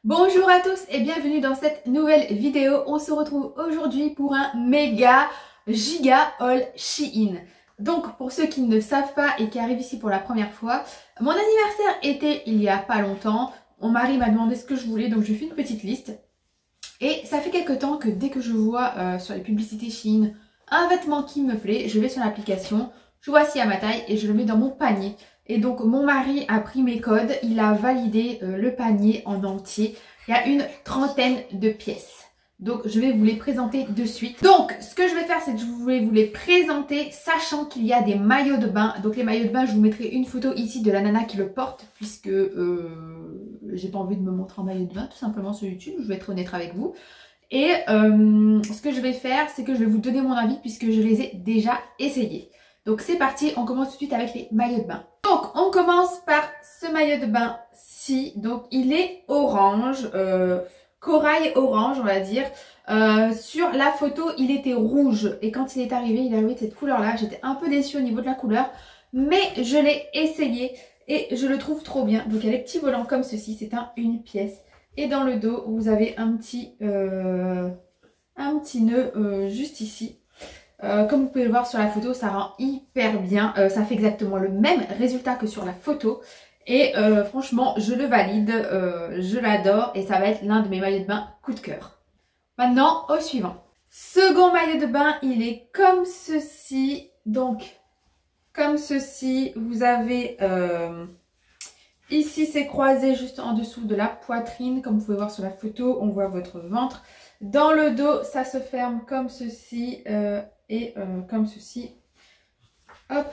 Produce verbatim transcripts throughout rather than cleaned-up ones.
Bonjour à tous et bienvenue dans cette nouvelle vidéo. On se retrouve aujourd'hui pour un méga giga haul Shein. Donc pour ceux qui ne savent pas et qui arrivent ici pour la première fois, mon anniversaire était il y a pas longtemps. Mon mari m'a demandé ce que je voulais, donc je fais une petite liste. Et ça fait quelques temps que dès que je vois euh, sur les publicités Shein un vêtement qui me plaît, je vais sur l'application, je vois s'il y a ma taille et je le mets dans mon panier. Et donc mon mari a pris mes codes, il a validé euh, le panier en entier. Il y a une trentaine de pièces. Donc je vais vous les présenter de suite. Donc ce que je vais faire, c'est que je vais vous les présenter sachant qu'il y a des maillots de bain. Donc les maillots de bain, je vous mettrai une photo ici de la nana qui le porte, puisque euh, j'ai pas envie de me montrer en maillot de bain tout simplement sur YouTube, je vais être honnête avec vous. Et euh, ce que je vais faire, c'est que je vais vous donner mon avis puisque je les ai déjà essayés. Donc c'est parti, on commence tout de suite avec les maillots de bain. Donc on commence par ce maillot de bain-ci. Donc il est orange, euh, corail orange on va dire. Euh, sur la photo il était rouge et quand il est arrivé, il avait cette couleur là. J'étais un peu déçue au niveau de la couleur, mais je l'ai essayé et je le trouve trop bien. Donc il y a les petits volants comme ceci, c'est un une pièce. Et dans le dos vous avez un petit, euh, un petit nœud euh, juste ici. Euh, comme vous pouvez le voir sur la photo, ça rend hyper bien. Euh, ça fait exactement le même résultat que sur la photo. Et euh, franchement, je le valide. Euh, je l'adore. Et ça va être l'un de mes maillots de bain coup de cœur. Maintenant, au suivant. Second maillot de bain, il est comme ceci. Donc, comme ceci, vous avez... Euh, ici, c'est croisé juste en dessous de la poitrine. Comme vous pouvez voir sur la photo, on voit votre ventre. Dans le dos, ça se ferme comme ceci. Euh, Et euh, comme ceci, hop,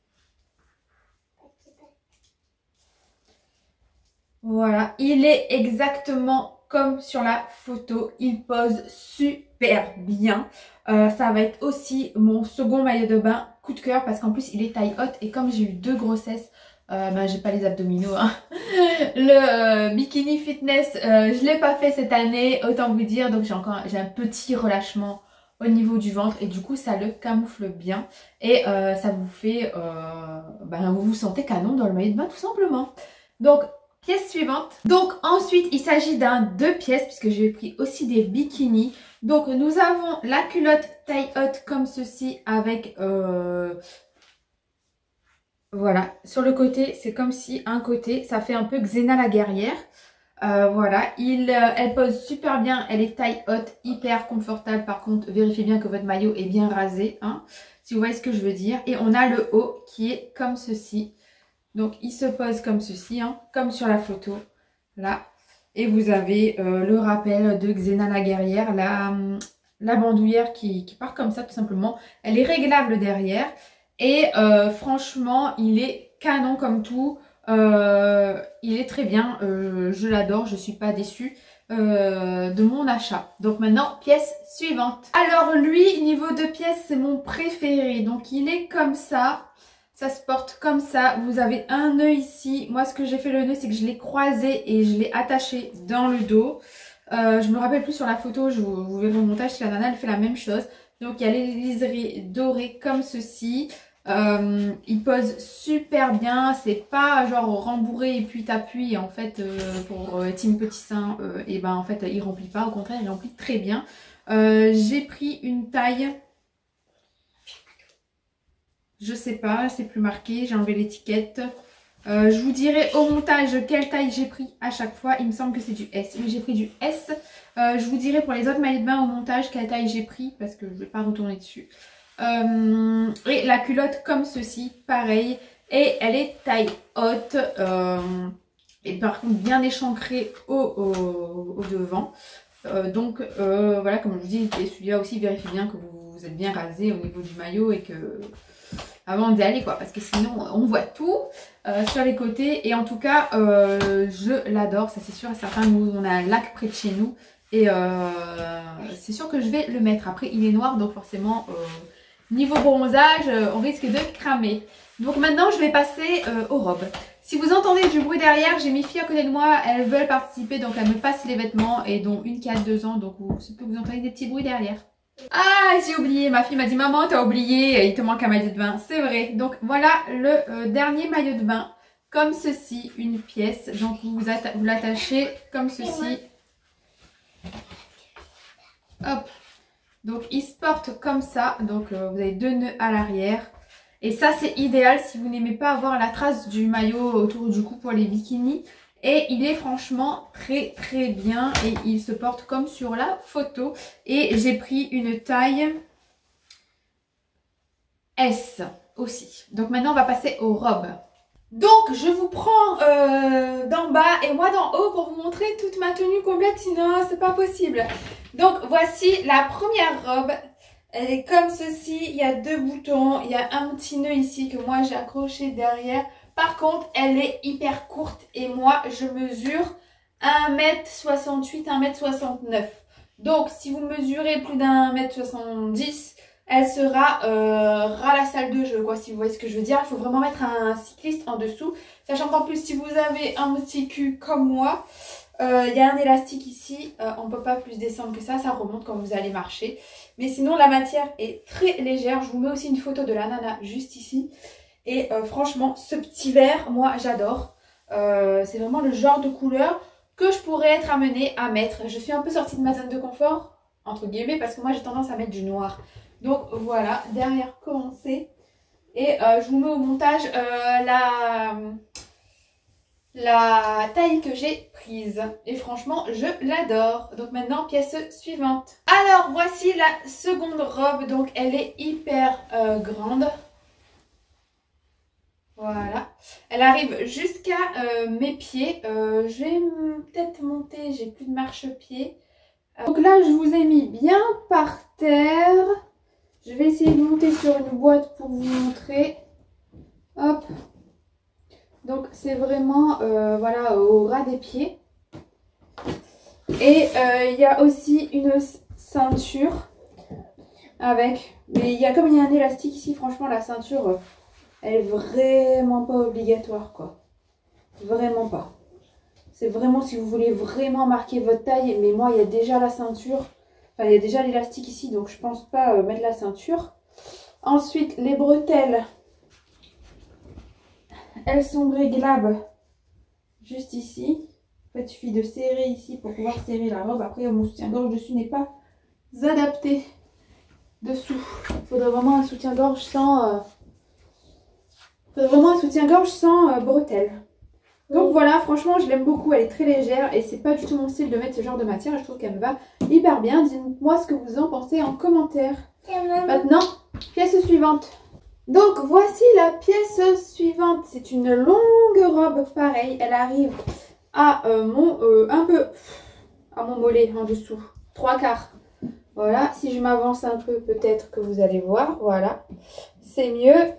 voilà, il est exactement comme sur la photo, il pose super bien. Euh, ça va être aussi mon second maillot de bain coup de cœur parce qu'en plus il est taille haute et comme j'ai eu deux grossesses, euh, ben, j'ai pas les abdominaux, hein. Le euh, bikini fitness, euh, je l'ai pas fait cette année, autant vous dire, donc j'ai encore j'ai un petit relâchement au niveau du ventre et du coup ça le camoufle bien et euh, ça vous fait, euh, ben, vous vous sentez canon dans le maillot de bain tout simplement. Donc pièce suivante. Donc ensuite il s'agit d'un deux pièces puisque j'ai pris aussi des bikinis. Donc nous avons la culotte taille haute comme ceci avec euh, voilà, sur le côté c'est comme si un côté ça fait un peu Xena la guerrière. Euh, voilà, il, euh, elle pose super bien, elle est taille haute, hyper confortable. Par contre, vérifiez bien que votre maillot est bien rasé, hein, si vous voyez ce que je veux dire. Et on a le haut qui est comme ceci. Donc, il se pose comme ceci, hein, comme sur la photo, là. Et vous avez euh, le rappel de Xena la guerrière, la, la bandoulière qui, qui part comme ça tout simplement. Elle est réglable derrière. Et euh, franchement, il est canon comme tout. Euh, il est très bien, euh, je l'adore, je suis pas déçue euh, de mon achat. Donc maintenant, pièce suivante. Alors lui, niveau de pièces, c'est mon préféré. Donc il est comme ça, ça se porte comme ça. Vous avez un nœud ici. Moi, ce que j'ai fait le nœud, c'est que je l'ai croisé et je l'ai attaché dans le dos. Euh, je me rappelle plus sur la photo, je vous, vous verrez au montage si la nana elle fait la même chose. Donc il y a les liserés dorés comme ceci. Euh, il pose super bien, c'est pas genre rembourré et puis t'appuies en fait euh, pour euh, team petit sein, euh, et ben en fait il remplit pas, au contraire il remplit très bien. Euh, j'ai pris une taille, je sais pas, c'est plus marqué, j'ai enlevé l'étiquette. Euh, je vous dirai au montage quelle taille j'ai pris à chaque fois, il me semble que c'est du S, mais j'ai pris du S. Euh, je vous dirai pour les autres maillots de bain au montage quelle taille j'ai pris parce que je vais pas retourner dessus. Euh, et la culotte comme ceci, pareil, et elle est taille haute, euh, et par contre bien échancrée au, au, au devant. Euh, donc euh, voilà, comme je vous dis, et celui-là aussi, vérifiez bien que vous, vous êtes bien rasé au niveau du maillot et que avant d'y aller quoi, parce que sinon on voit tout euh, sur les côtés. Et en tout cas, euh, je l'adore, ça c'est sûr et certain. Nous on a un lac près de chez nous et euh, c'est sûr que je vais le mettre. Après il est noir donc forcément euh, niveau bronzage, euh, on risque de cramer. Donc maintenant, je vais passer euh, aux robes. Si vous entendez du bruit derrière, j'ai mes filles à côté de moi. Elles veulent participer, donc elles me passent les vêtements. Et dont une qui a deux ans, donc vous, c'est que vous entendez des petits bruits derrière. Ah, j'ai oublié. Ma fille m'a dit, maman, t'as oublié. Il te manque un maillot de bain. C'est vrai. Donc voilà le euh, dernier maillot de bain comme ceci, une pièce. Donc vous, vous l'attachez comme ceci. Hop. Donc il se porte comme ça. Donc euh, vous avez deux nœuds à l'arrière. Et ça c'est idéal si vous n'aimez pas avoir la trace du maillot autour du cou pour les bikinis. Et il est franchement très très bien. Et il se porte comme sur la photo. Et j'ai pris une taille S aussi. Donc maintenant on va passer aux robes. Donc je vous prends euh, d'en bas et moi d'en haut pour vous montrer toute ma tenue complète, sinon c'est pas possible. Donc voici la première robe. Elle est comme ceci, il y a deux boutons, il y a un petit nœud ici que moi j'ai accroché derrière. Par contre elle est hyper courte et moi je mesure un mètre soixante-huit, un mètre soixante-neuf. Donc si vous mesurez plus d'un mètre soixante-dix, elle sera euh, ras la salle de jeu, quoi, si vous voyez ce que je veux dire. Il faut vraiment mettre un cycliste en dessous. Sachant qu'en plus, si vous avez un petit cul comme moi, euh, il y a un élastique ici. Euh, on ne peut pas plus descendre que ça. Ça remonte quand vous allez marcher. Mais sinon, la matière est très légère. Je vous mets aussi une photo de la nana juste ici. Et euh, franchement, ce petit vert, moi, j'adore. Euh, c'est vraiment le genre de couleur que je pourrais être amenée à mettre. Je suis un peu sortie de ma zone de confort, entre guillemets, parce que moi, j'ai tendance à mettre du noir. Donc voilà, derrière commencer. Et euh, je vous mets au montage euh, la, la taille que j'ai prise. Et franchement, je l'adore. Donc maintenant, pièce suivante. Alors voici la seconde robe. Donc elle est hyper euh, grande. Voilà. Elle arrive jusqu'à euh, mes pieds. Euh, je vais peut-être monter, j'ai plus de marchepied. Donc là, je vous ai mis bien par terre. Je vais essayer de monter sur une boîte pour vous montrer. Hop. Donc c'est vraiment euh, voilà, au ras des pieds. Et euh, il y a aussi une ceinture avec. Mais il y a comme il y a un élastique ici, franchement la ceinture, elle est vraiment pas obligatoire, quoi. Vraiment pas. C'est vraiment si vous voulez vraiment marquer votre taille. Mais moi il y a déjà la ceinture. Enfin, il y a déjà l'élastique ici, donc je pense pas euh, mettre la ceinture. Ensuite, les bretelles, elles sont réglables juste ici. En fait, il suffit de serrer ici pour pouvoir serrer la robe. Après, mon soutien-gorge dessus n'est pas adapté dessous. Il faudrait vraiment un soutien-gorge sans, euh... faudrait vraiment un soutien-gorge sans euh, bretelles. Donc voilà, franchement, je l'aime beaucoup. Elle est très légère et c'est pas du tout mon style de mettre ce genre de matière. Je trouve qu'elle me va hyper bien. Dites-moi ce que vous en pensez en commentaire. Maintenant, pièce suivante. Donc voici la pièce suivante. C'est une longue robe, pareil. Elle arrive à euh, mon euh, un peu à mon mollet en dessous, trois quarts. Voilà. Si je m'avance un peu, peut-être que vous allez voir. Voilà, c'est mieux.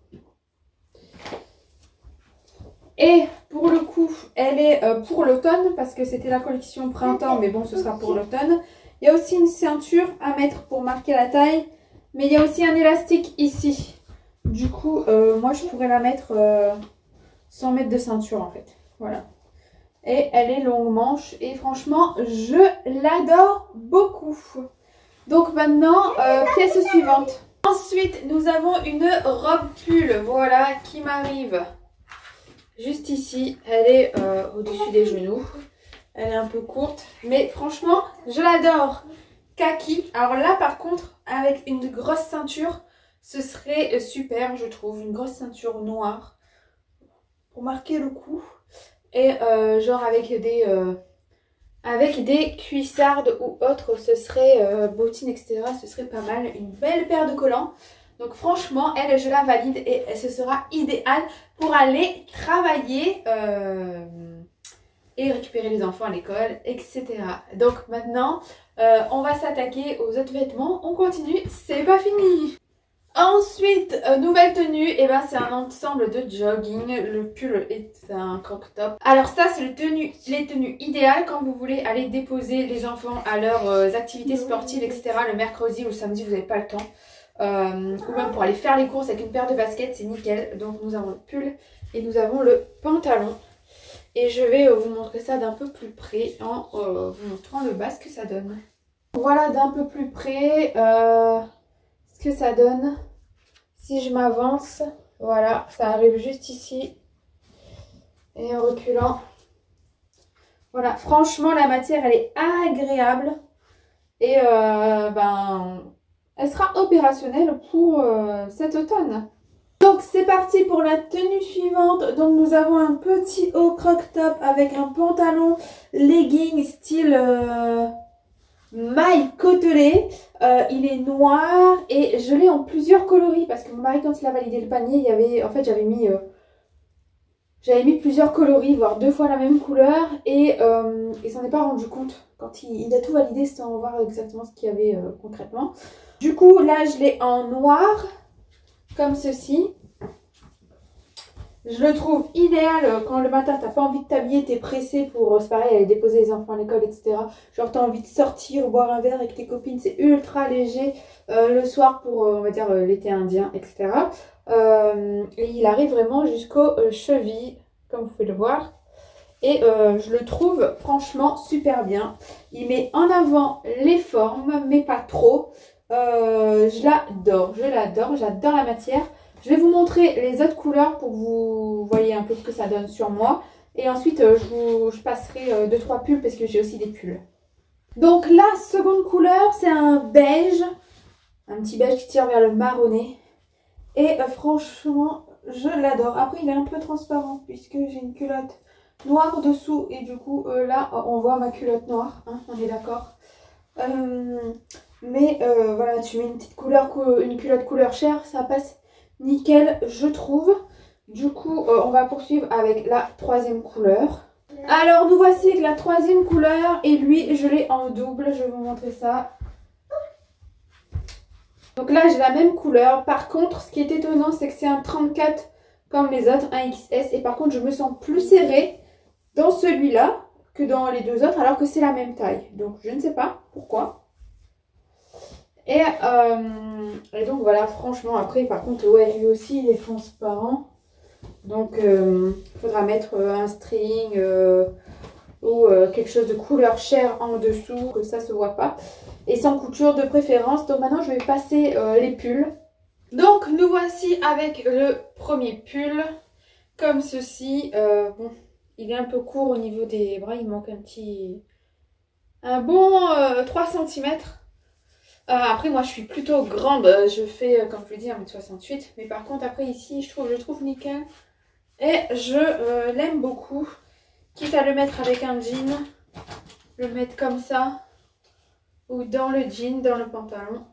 Et pour le coup, elle est euh, pour l'automne parce que c'était la collection printemps, mais bon, ce sera pour l'automne. Il y a aussi une ceinture à mettre pour marquer la taille, mais il y a aussi un élastique ici. Du coup, euh, moi, je pourrais la mettre euh, sans mettre de ceinture en fait. Voilà. Et elle est longue manche et franchement, je l'adore beaucoup. Donc maintenant, euh, pièce suivante. Ensuite, nous avons une robe pull, voilà, qui m'arrive juste ici. Elle est euh, au-dessus des genoux. Elle est un peu courte, mais franchement, je l'adore. Kaki. Alors là, par contre, avec une grosse ceinture, ce serait super, je trouve. Une grosse ceinture noire pour marquer le cou. Et euh, genre avec des, euh, avec des cuissardes ou autres, ce serait euh, bottines, et cetera. Ce serait pas mal. Une belle paire de collants. Donc franchement, elle, je la valide et ce sera idéal pour aller travailler euh, et récupérer les enfants à l'école, et cetera. Donc maintenant, euh, on va s'attaquer aux autres vêtements. On continue, c'est pas fini. Ensuite, euh, nouvelle tenue, et ben c'est un ensemble de jogging. Le pull est un croc top. Alors ça, c'est le tenue, les tenues idéales quand vous voulez aller déposer les enfants à leurs euh, activités sportives, et cetera. Le mercredi ou le samedi, vous n'avez pas le temps. Euh, ou même pour aller faire les courses avec une paire de baskets, c'est nickel. Donc nous avons le pull et nous avons le pantalon. Et je vais euh, vous montrer ça d'un peu plus près en euh, vous montrant le bas, ce que ça donne. Voilà d'un peu plus près euh, ce que ça donne. Si je m'avance, voilà, ça arrive juste ici. Et en reculant. Voilà, franchement la matière elle est agréable. Et euh, ben, elle sera opérationnelle pour euh, cet automne. Donc c'est parti pour la tenue suivante. Donc nous avons un petit haut crop top avec un pantalon legging style euh, maille côtelée. Euh, il est noir et je l'ai en plusieurs coloris parce que mon mari quand il a validé le panier, il y avait, en fait j'avais mis, euh, j'avais mis plusieurs coloris, voire deux fois la même couleur et euh, il s'en est pas rendu compte. Quand il, il a tout validé sans voir exactement ce qu'il y avait euh, concrètement. Du coup là je l'ai en noir. Comme ceci. Je le trouve idéal quand le matin t'as pas envie de t'habiller, t'es pressé pour, c'est pareil, aller déposer les enfants à l'école, et cetera. Genre t'as envie de sortir, boire un verre avec tes copines, c'est ultra léger. Euh, le soir pour, euh, on va dire, euh, l'été indien, et cetera. Euh, et il arrive vraiment jusqu'aux euh, chevilles, comme vous pouvez le voir. Et euh, je le trouve franchement super bien. Il met en avant les formes, mais pas trop. Euh, je l'adore, je l'adore, j'adore la matière. Je vais vous montrer les autres couleurs pour que vous voyez un peu ce que ça donne sur moi. Et ensuite, euh, je, vous, je passerai deux trois pulls parce que j'ai aussi des pulls. Donc la seconde couleur, c'est un beige. Un petit beige qui tire vers le marronné. Et euh, franchement, je l'adore. Après, il est un peu transparent puisque j'ai une culotte noire dessous. Et du coup, euh, là, on voit ma culotte noire. Hein, on est d'accord. Euh... Mais euh, voilà, tu mets une petite couleur, une culotte couleur chair, ça passe nickel, je trouve. Du coup, euh, on va poursuivre avec la troisième couleur. Alors, nous voici avec la troisième couleur. Et lui, je l'ai en double. Je vais vous montrer ça. Donc là, j'ai la même couleur. Par contre, ce qui est étonnant, c'est que c'est un trente-quatre comme les autres, un X S. Et par contre, je me sens plus serrée dans celui-là que dans les deux autres, alors que c'est la même taille. Donc, je ne sais pas pourquoi. Et, euh, et donc voilà, franchement, après par contre, ouais, lui aussi il est transparent. Donc il euh, faudra mettre un string euh, ou euh, quelque chose de couleur chair en dessous, que ça se voit pas. Et sans couture de préférence. Donc maintenant je vais passer euh, les pulls. Donc nous voici avec le premier pull. Comme ceci. Euh, bon, il est un peu court au niveau des bras, il manque un petit... Un bon euh, trois centimètres. Euh, après moi je suis plutôt grande, je fais euh, comme je vous dis un mètre soixante-huit, mais par contre après ici je trouve, je trouve nickel et je euh, l'aime beaucoup, quitte à le mettre avec un jean, le mettre comme ça ou dans le jean, dans le pantalon,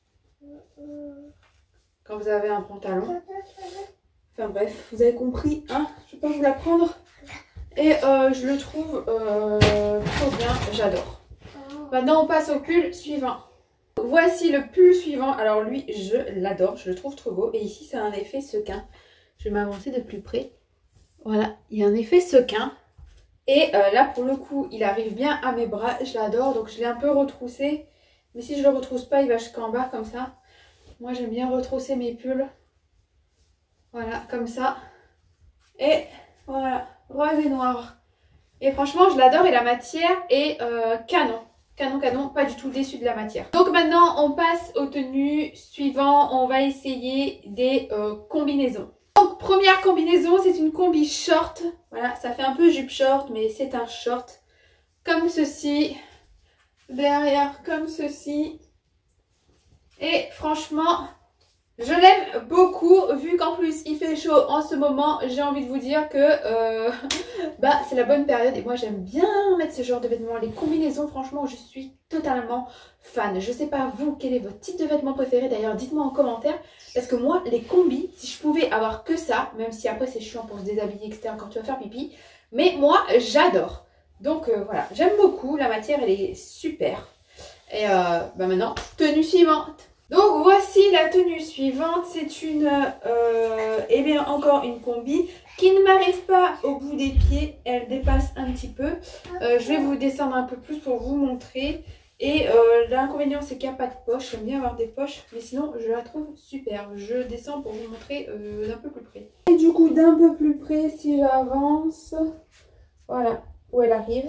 quand vous avez un pantalon, enfin bref vous avez compris, hein, je vais pas vous l'apprendre et euh, je le trouve euh, trop bien, j'adore. Maintenant on passe au pull suivant. Voici le pull suivant. Alors lui, je l'adore, je le trouve trop beau. Et ici, c'est un effet sequin. Je vais m'avancer de plus près. Voilà, il y a un effet sequin. Et euh, là, pour le coup, il arrive bien à mes bras. Je l'adore, donc je l'ai un peu retroussé. Mais si je le retrousse pas, il va jusqu'en bas comme ça. Moi, j'aime bien retrousser mes pulls. Voilà, comme ça. Et voilà, rose et noir. Et franchement, je l'adore et la matière est euh, canon. Canon, canon, pas du tout déçu de la matière. Donc maintenant, on passe aux tenues suivantes. On va essayer des euh, combinaisons. Donc première combinaison, c'est une combi short. Voilà, ça fait un peu jupe short, mais c'est un short. Comme ceci. Derrière, comme ceci. Et franchement, je l'aime beaucoup. Vu qu'en plus, il fait chaud en ce moment, j'ai envie de vous dire que euh, bah, c'est la bonne période. Et moi, j'aime bien mettre ce genre de vêtements. Les combinaisons, franchement, je suis totalement fan. Je sais pas vous, quel est votre type de vêtements préféré. D'ailleurs, dites-moi en commentaire. Parce que moi, les combis, si je pouvais avoir que ça, même si après c'est chiant pour se déshabiller, et cetera quand tu vas faire pipi. Mais moi, j'adore. Donc euh, voilà, j'aime beaucoup. La matière, elle est super. Et euh, bah maintenant, tenue suivante. Donc voici la tenue suivante, c'est une, euh, eh bien encore une combi qui ne m'arrive pas au bout des pieds, elle dépasse un petit peu. Euh, je vais vous descendre un peu plus pour vous montrer. Et euh, l'inconvénient c'est qu'il n'y a pas de poche, j'aime bien avoir des poches, mais sinon je la trouve super. Je descends pour vous montrer euh, d'un peu plus près. Et du coup d'un peu plus près, si j'avance, voilà où elle arrive.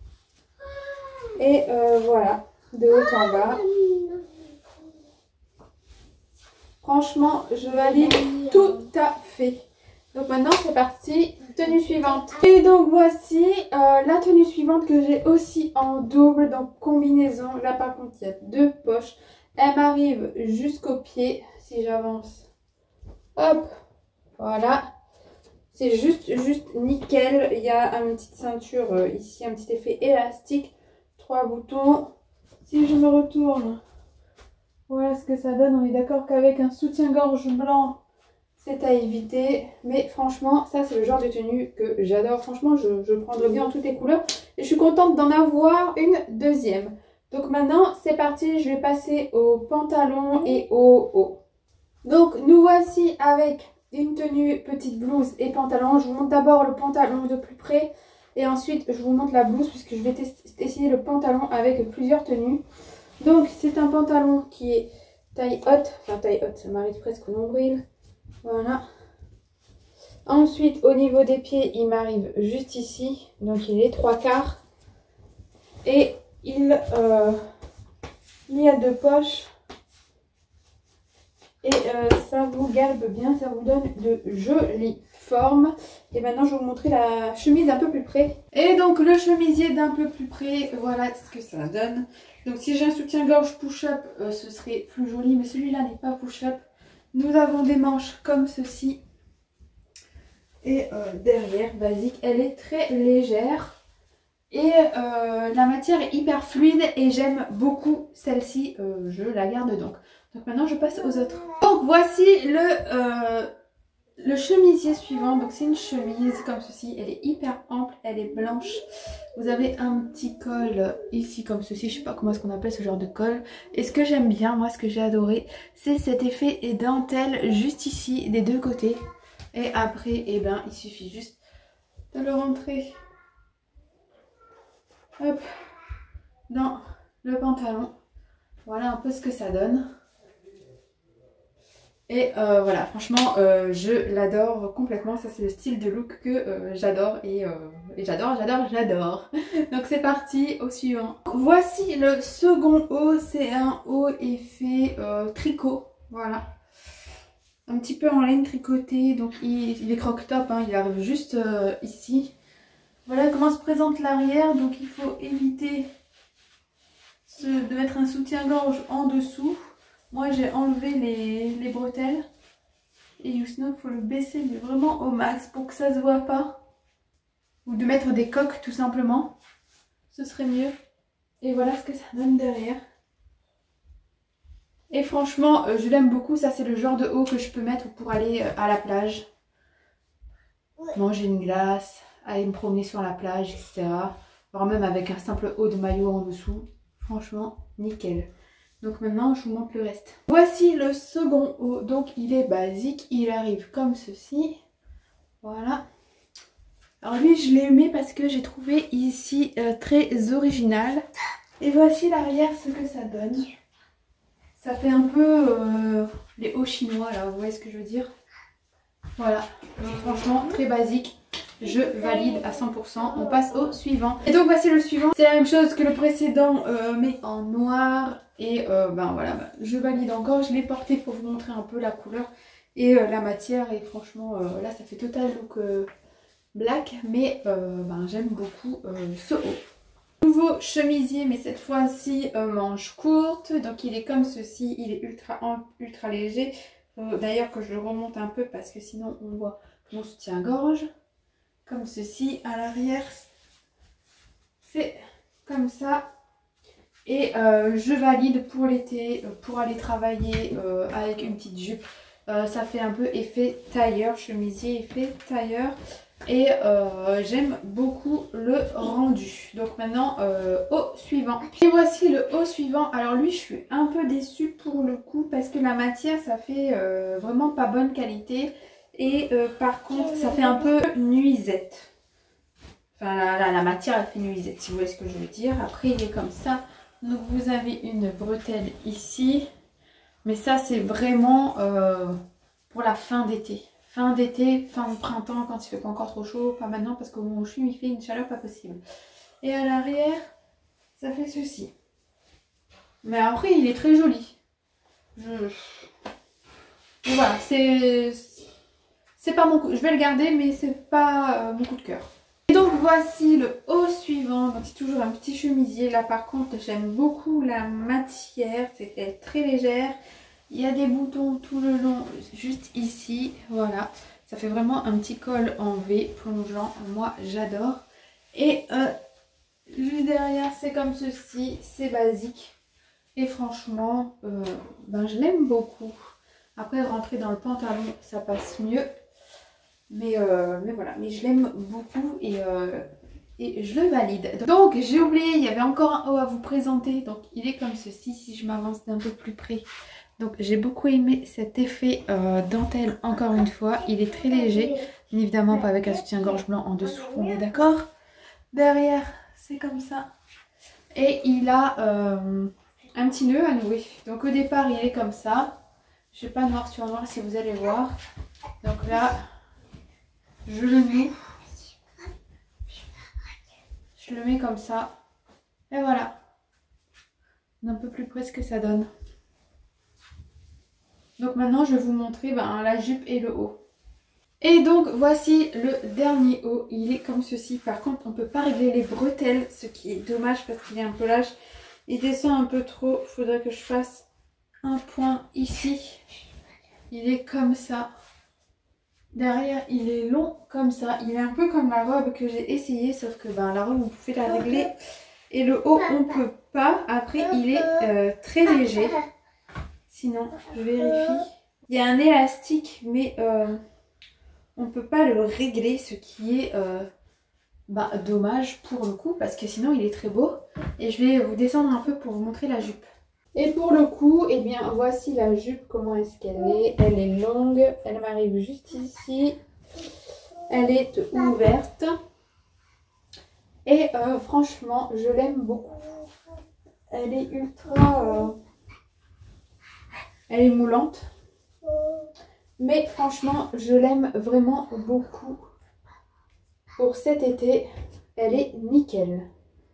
Et euh, voilà, de haut en bas. Franchement, je valide tout à fait. Donc maintenant, c'est parti. tenue suivante. Et donc voici euh, la tenue suivante que j'ai aussi en double, donc combinaison. Là par contre il y a deux poches. Elle m'arrive jusqu'au pied. Si j'avance, hop, voilà. C'est juste, juste nickel. Il y a une petite ceinture euh, ici, un petit effet élastique. Trois boutons. Si je me retourne, voilà ce que ça donne. On est d'accord qu'avec un soutien-gorge blanc, c'est à éviter. Mais franchement, ça c'est le genre de tenue que j'adore. Franchement, je, je prendrai bien en toutes les couleurs. Et je suis contente d'en avoir une deuxième. Donc maintenant, c'est parti. Je vais passer au pantalon et au haut. Donc nous voici avec une tenue petite blouse et pantalon. Je vous montre d'abord le pantalon de plus près. Et ensuite, je vous montre la blouse puisque je vais essayer le pantalon avec plusieurs tenues. Donc c'est un pantalon qui est taille haute. Enfin taille haute, ça m'arrive presque au nombril. Voilà. Ensuite, au niveau des pieds, il m'arrive juste ici. Donc il est trois quarts. Et il, euh, il y a deux poches. Et euh, ça vous galbe bien, ça vous donne de jolies formes. Et maintenant, je vais vous montrer la chemise d'un peu plus près. Et donc, le chemisier d'un peu plus près, voilà ce que ça donne. Donc, si j'ai un soutien-gorge push-up, euh, ce serait plus joli. Mais celui-là n'est pas push-up. Nous avons des manches comme ceci. Et euh, derrière, basique, elle est très légère. Et euh, la matière est hyper fluide et j'aime beaucoup celle-ci. Euh, je la garde donc. Donc maintenant, je passe aux autres. Donc, voici le, euh, le chemisier suivant. Donc, c'est une chemise comme ceci. Elle est hyper ample. Elle est blanche. Vous avez un petit col ici comme ceci. Je sais pas comment est-ce qu'on appelle ce genre de col. Et ce que j'aime bien, moi, ce que j'ai adoré, c'est cet effet dentelle juste ici, des deux côtés. Et après, eh ben, il suffit juste de le rentrer hop, dans le pantalon. Voilà un peu ce que ça donne. Et euh, voilà, franchement, euh, je l'adore complètement. Ça, c'est le style de look que euh, j'adore. Et, euh, et j'adore, j'adore, j'adore. Donc, c'est parti au suivant. Voici le second haut. C'est un haut effet euh, tricot. Voilà. Un petit peu en laine tricotée. Donc, il, il est croque-top. Hein, il arrive juste euh, ici. Voilà comment se présente l'arrière. Donc, il faut éviter ce, de mettre un soutien-gorge en dessous. Moi, j'ai enlevé les, les bretelles. Et sinon, il faut le baisser mais vraiment au max pour que ça se voit pas. Ou de mettre des coques tout simplement. Ce serait mieux. Et voilà ce que ça donne derrière. Et franchement, euh, je l'aime beaucoup. Ça, c'est le genre de haut que je peux mettre pour aller euh, à la plage. Manger une glace, aller me promener sur la plage, et cetera. Voire même avec un simple haut de maillot en dessous. Franchement, nickel. Donc maintenant, je vous montre le reste. Voici le second haut. Donc, il est basique. Il arrive comme ceci. Voilà. Alors lui, je l'ai aimé parce que j'ai trouvé ici euh, très original. Et voici l'arrière, ce que ça donne. Ça fait un peu euh, les hauts chinois, là. Vous voyez ce que je veux dire? Voilà. Donc, franchement, très basique. Je valide à cent pour cent. On passe au suivant. Et donc voici le suivant. C'est la même chose que le précédent, euh, mais en noir. Et euh, ben voilà, ben, je valide encore. Je l'ai porté pour vous montrer un peu la couleur et euh, la matière. Et franchement, euh, là, ça fait total look euh, black. Mais euh, ben, j'aime beaucoup euh, ce haut. Nouveau chemisier, mais cette fois-ci euh, manche courte. Donc il est comme ceci. Il est ultra, ultra léger. Euh, D'ailleurs que je le remonte un peu parce que sinon on voit mon soutien-gorge. Comme ceci à l'arrière, c'est comme ça. Et euh, je valide pour l'été, pour aller travailler euh, avec une petite jupe. Euh, ça fait un peu effet tailleur, chemisier effet tailleur. Et euh, j'aime beaucoup le rendu. Donc maintenant, euh, haut suivant. Et voici le haut suivant. Alors lui, je suis un peu déçue pour le coup parce que la matière, ça fait euh, vraiment pas bonne qualité. Et euh, par contre, ça fait un peu nuisette. Enfin, la, la, la matière, elle fait nuisette, si vous voyez ce que je veux dire. Après, il est comme ça. Donc, vous avez une bretelle ici. Mais ça, c'est vraiment euh, pour la fin d'été. Fin d'été, fin de printemps, quand il fait pas encore trop chaud. Pas maintenant, parce qu'au moment où je suis, il fait une chaleur pas possible. Et à l'arrière, ça fait ceci. Mais après, il est très joli. Je... Voilà, c'est... c'est pas mon coup, je vais le garder mais c'est pas euh, mon coup de cœur. Et donc voici le haut suivant, donc c'est toujours un petit chemisier. Là par contre j'aime beaucoup la matière, c'est très légère. Il y a des boutons tout le long, juste ici, voilà. Ça fait vraiment un petit col en V plongeant, moi j'adore. Et euh, juste derrière c'est comme ceci, c'est basique. Et franchement, euh, ben, je l'aime beaucoup. Après rentrer dans le pantalon ça passe mieux. Mais, euh, mais voilà, mais je l'aime beaucoup et, euh, et je le valide. Donc j'ai oublié, il y avait encore un haut à vous présenter. Donc il est comme ceci si je m'avance d'un peu plus près. Donc j'ai beaucoup aimé cet effet euh, dentelle encore une fois. Il est très léger, bien évidemment pas avec un soutien-gorge blanc en dessous, on est d'accord. Derrière c'est comme ça. Et il a euh, un petit nœud à nouer. Donc au départ il est comme ça. Je n'ai pas noir sur noir si vous allez voir. Donc là... je le noue, je le mets comme ça, et voilà, d'un peu plus près ce que ça donne. Donc maintenant je vais vous montrer ben, la jupe et le haut. Et donc voici le dernier haut, il est comme ceci. Par contre on ne peut pas régler les bretelles, ce qui est dommage parce qu'il est un peu lâche. Il descend un peu trop, il faudrait que je fasse un point ici. Il est comme ça. Derrière il est long comme ça, il est un peu comme la robe que j'ai essayé, sauf que ben, la robe vous pouvez la régler et le haut on peut pas. Après il est euh, très léger, sinon je vérifie. Il y a un élastique mais euh, on peut pas le régler, ce qui est euh, ben, dommage pour le coup parce que sinon il est très beau. Et je vais vous descendre un peu pour vous montrer la jupe. Et pour le coup, eh bien voici la jupe, comment est-ce qu'elle est. Elle est longue, elle m'arrive juste ici. Elle est ouverte. Et euh, franchement, je l'aime beaucoup. Elle est ultra... Euh, elle est moulante. Mais franchement, je l'aime vraiment beaucoup. Pour cet été, elle est nickel.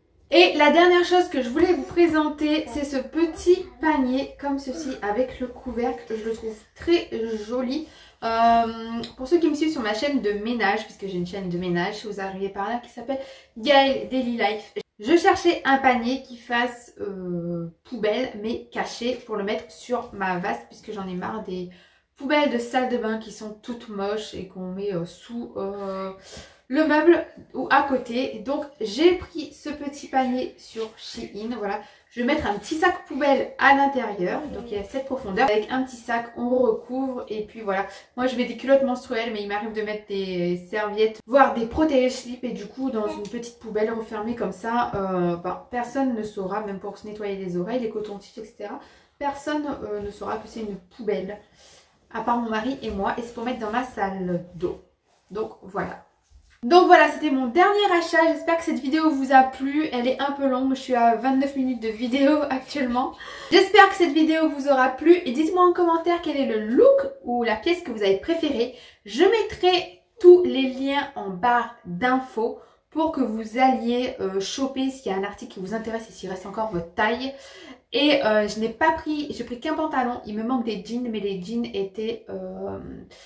Et la dernière chose que je voulais vous présenter, c'est ce petit panier comme ceci avec le couvercle. Je le trouve très joli. Euh, pour ceux qui me suivent sur ma chaîne de ménage, puisque j'ai une chaîne de ménage, si vous arrivez par là, qui s'appelle Gaëlle Daily Life. Je cherchais un panier qui fasse euh, poubelle, mais caché, pour le mettre sur ma vase, puisque j'en ai marre des poubelles de salle de bain qui sont toutes moches et qu'on met euh, sous... Euh, le meuble ou à côté. Donc j'ai pris ce petit panier sur Shein. Voilà, je vais mettre un petit sac poubelle à l'intérieur. Donc il y a cette profondeur. Avec un petit sac, on recouvre. Et puis voilà, moi je mets des culottes menstruelles, mais il m'arrive de mettre des serviettes, voire des protège-slips. Et du coup dans une petite poubelle refermée comme ça, euh, bah, personne ne saura, même pour se nettoyer les oreilles, les cotons-tiges, et cetera. Personne euh, ne saura que c'est une poubelle, à part mon mari et moi. Et c'est pour mettre dans ma salle d'eau. Donc voilà. Donc voilà, c'était mon dernier achat. J'espère que cette vidéo vous a plu. Elle est un peu longue, je suis à vingt-neuf minutes de vidéo actuellement. J'espère que cette vidéo vous aura plu. Et dites-moi en commentaire quel est le look ou la pièce que vous avez préférée. Je mettrai tous les liens en barre d'infos pour que vous alliez euh, choper s'il y a un article qui vous intéresse et s'il reste encore votre taille. Et euh, je n'ai pas pris, j'ai pris qu'un pantalon. Il me manque des jeans, mais les jeans étaient... Euh,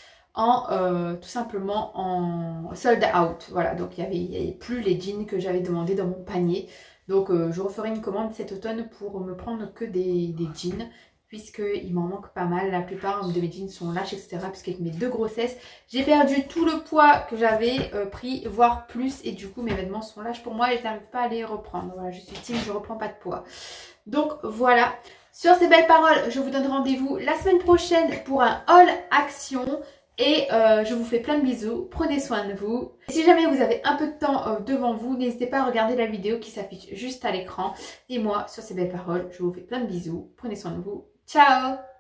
en euh, tout simplement en sold out. Voilà, donc il n'y avait, avait plus les jeans que j'avais demandé dans mon panier. Donc euh, je referai une commande cet automne pour me prendre que des, des jeans, puisqu'il m'en manque pas mal. La plupart de mes jeans sont lâches, et cetera. Puisqu'avec mes deux grossesses, j'ai perdu tout le poids que j'avais euh, pris, voire plus. Et du coup mes vêtements sont lâches pour moi et je n'arrive pas à les reprendre. Voilà, je suis team, je reprends pas de poids. Donc voilà. Sur ces belles paroles, je vous donne rendez-vous la semaine prochaine pour un haul action. Et euh, je vous fais plein de bisous, prenez soin de vous. Et si jamais vous avez un peu de temps euh, devant vous, n'hésitez pas à regarder la vidéo qui s'affiche juste à l'écran. Et moi, sur ces belles paroles, je vous fais plein de bisous, prenez soin de vous. Ciao!